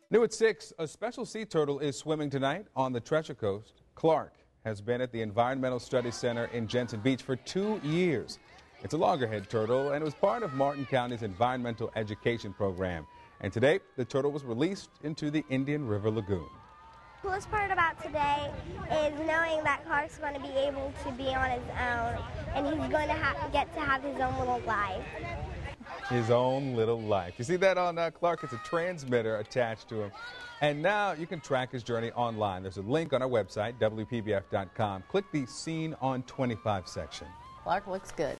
New at 6, a special sea turtle is swimming tonight on the Treasure Coast. Clark has been at the Environmental Studies Center in Jensen Beach for 2 years. It's a loggerhead turtle, and it was part of Martin County's environmental education program. And today, the turtle was released into the Indian River Lagoon. The coolest part about today is knowing that Clark's going to be able to be on his own, and he's going to get to have his own little life. His own little life. You see that on Clark? It's a transmitter attached to him. And now you can track his journey online. There's a link on our website, WPBF.com. Click the Scene on 25 section. Clark looks good.